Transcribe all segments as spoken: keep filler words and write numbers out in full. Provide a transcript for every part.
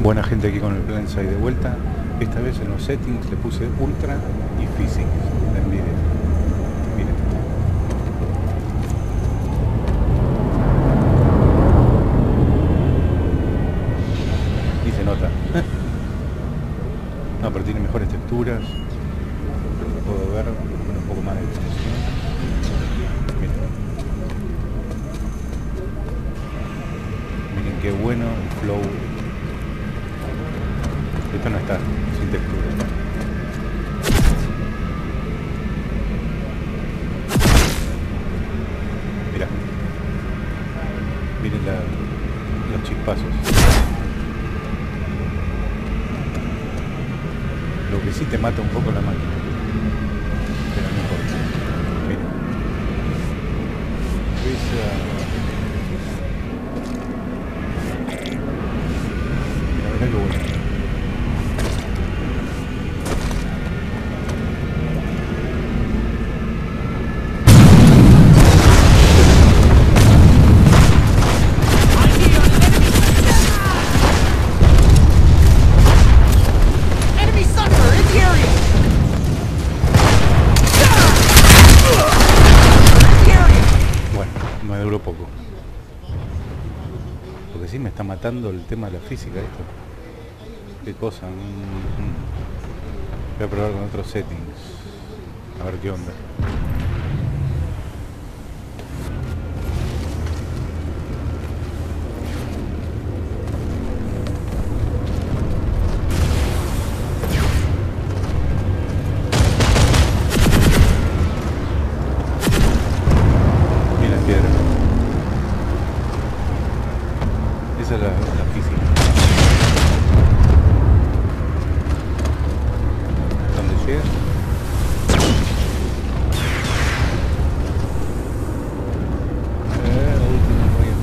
Buena gente aquí con el PlanSide de vuelta. Esta vez en los settings le puse Ultra y Physics en vídeo. Miren. Y se nota. No, pero tiene mejores texturas. Puedo ver con un poco más de definición. Miren. Miren qué bueno el flow. Esto no está sin textura. Mirá. Miren la, los chispazos. Lo que sí te mata un poco la máquina. Pero no importa. Miren. Esa... Mira, mirá qué bueno. Poco porque sí me está matando el tema de la física esto. Qué cosa. Mm-hmm. Voy a probar con otros settings a ver qué onda. Esa es la, la física. ¿Dónde llega? Eh, último rollo.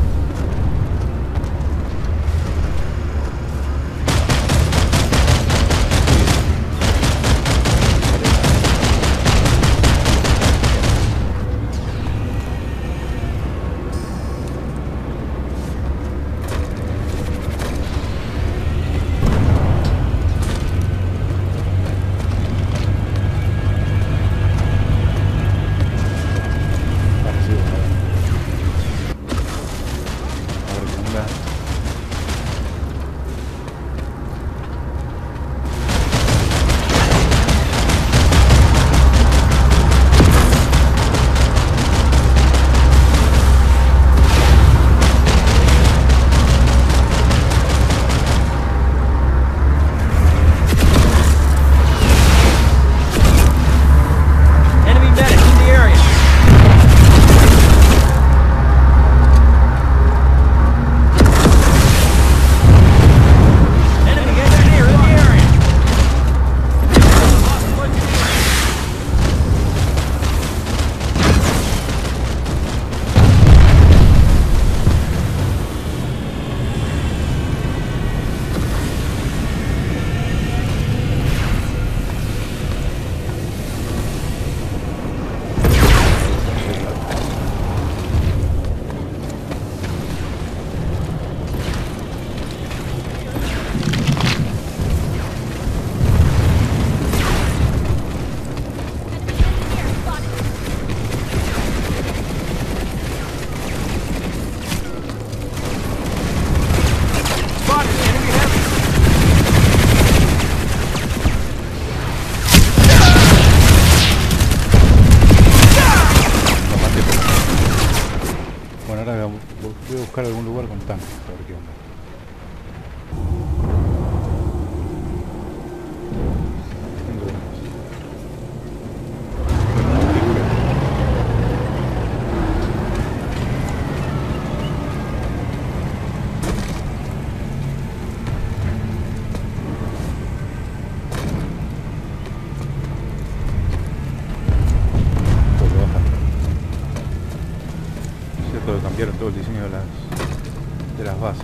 Voy a buscar algún lugar con tanques, a ver qué onda. Cambiaron todo el diseño de las de las bases.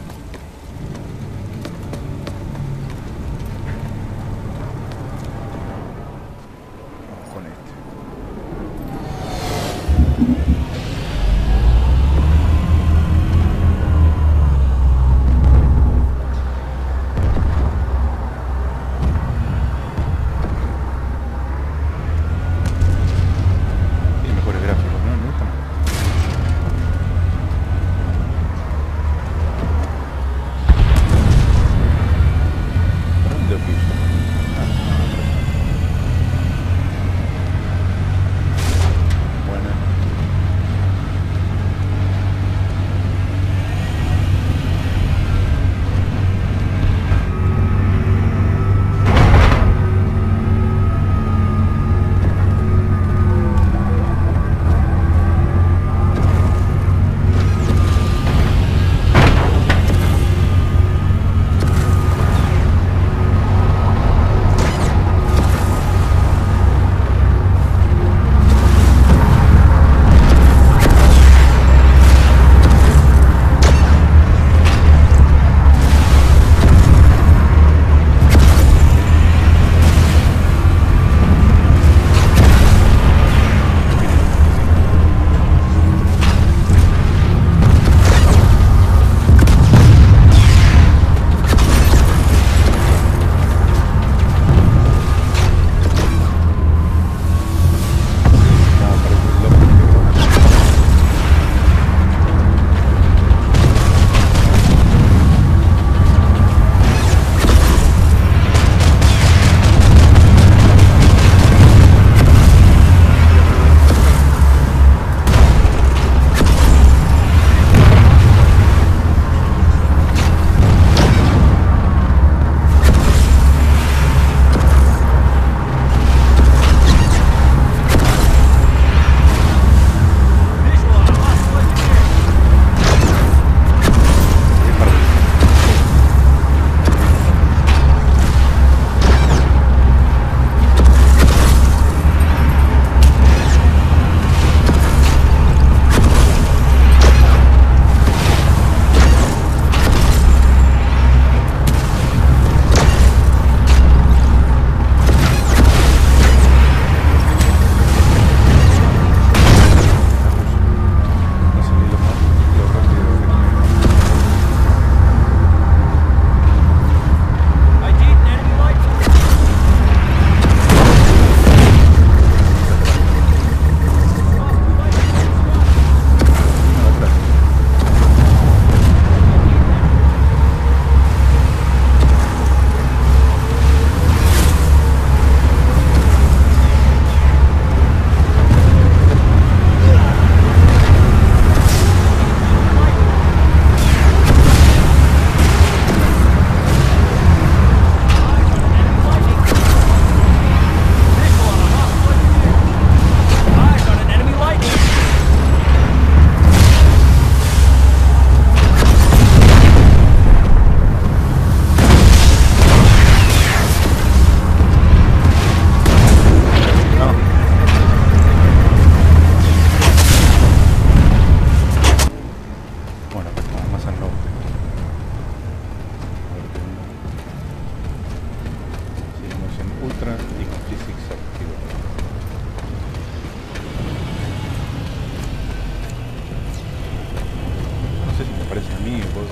Vamos con este.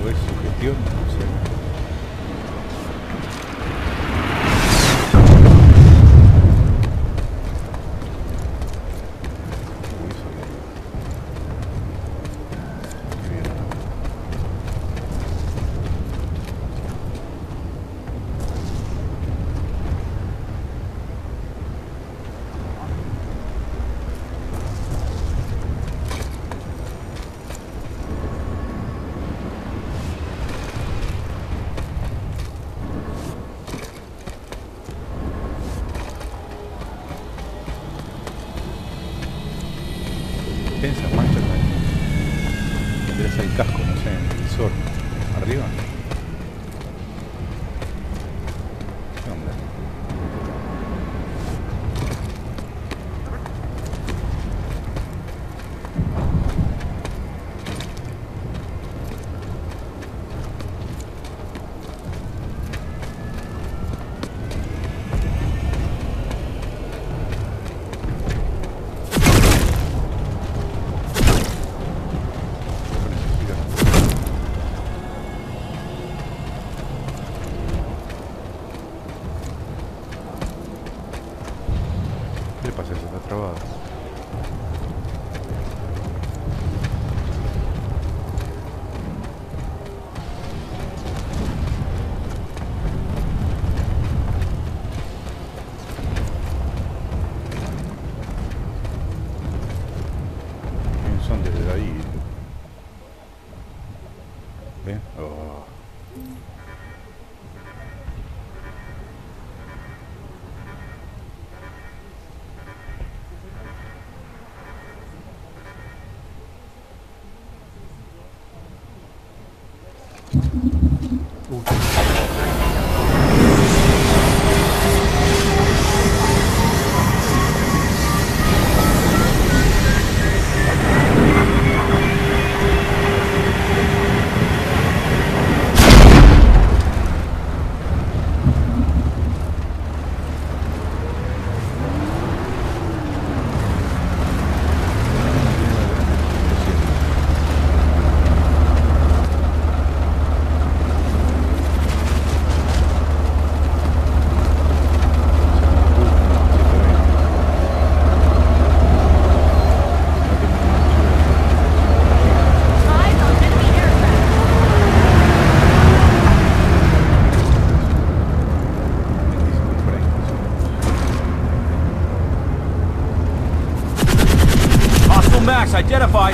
O es sugestión, no sé. Esas manchas ahí. Tienes el casco, no sé, en el visor. Arriba. ¿Qué onda? ¿Qué le pasa? Se está trabado. Son desde ahí. ¿Ven? Oh. Max identified.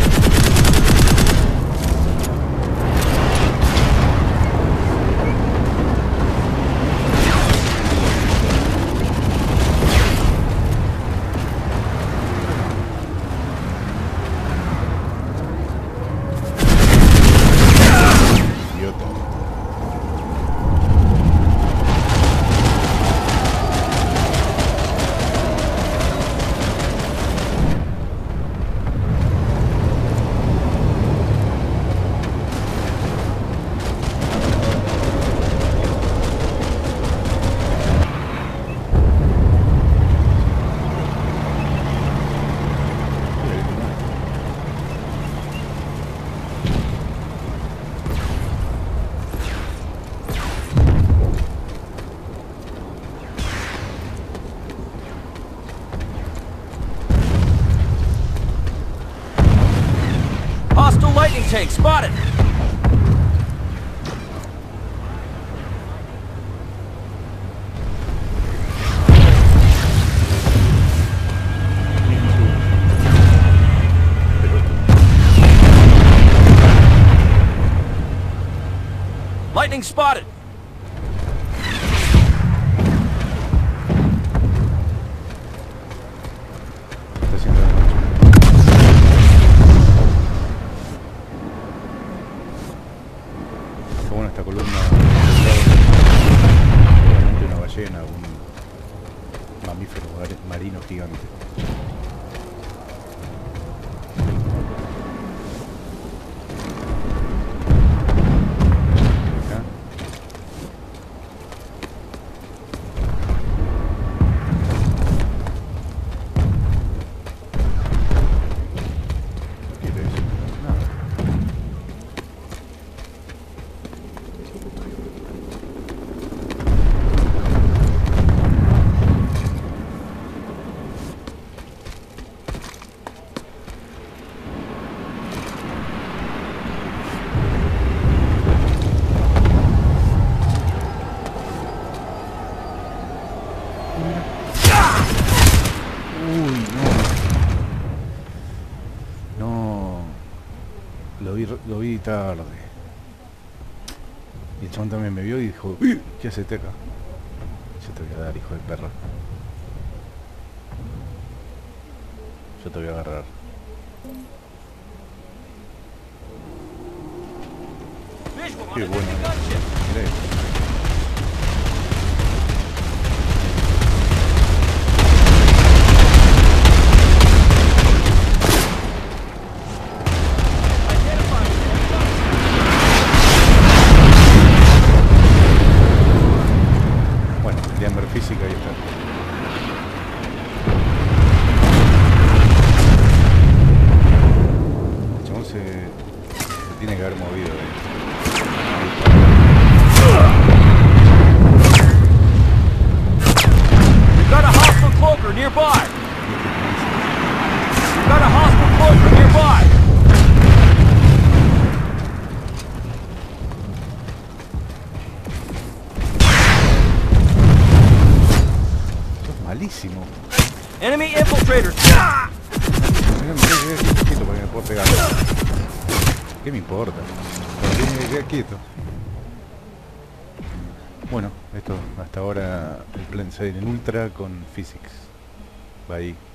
Hostile lightning tank spotted! Lightning spotted! Bueno, esta columna, obviamente una ballena, un mamífero marino gigante. Acá. ¿Qué es eso? Nada. tarde. Y el chabón también me vio y dijo, "Uy, ¿qué haces acá?" Yo te voy a dar, hijo de perra. Yo te voy a agarrar. Visual on Qué an bueno. enemy gunship. Mirá esto. Identifying enemy gunship. Bueno, querían ver física y está. El chabón se, se tiene que haber movido. Eh. We've got a hostile cloaker nearby. We've got a hostile cloaker nearby. Esto es malísimo. Enemy infiltrators. Ah! Mirá, mirá, mirá, quieto, quieto para que me pueda pegar. ¿Qué me importa? Porque tiene que quedar quieto. Bueno, esto hasta ahora el Plan seis en Ultra con Physics. Va ahí.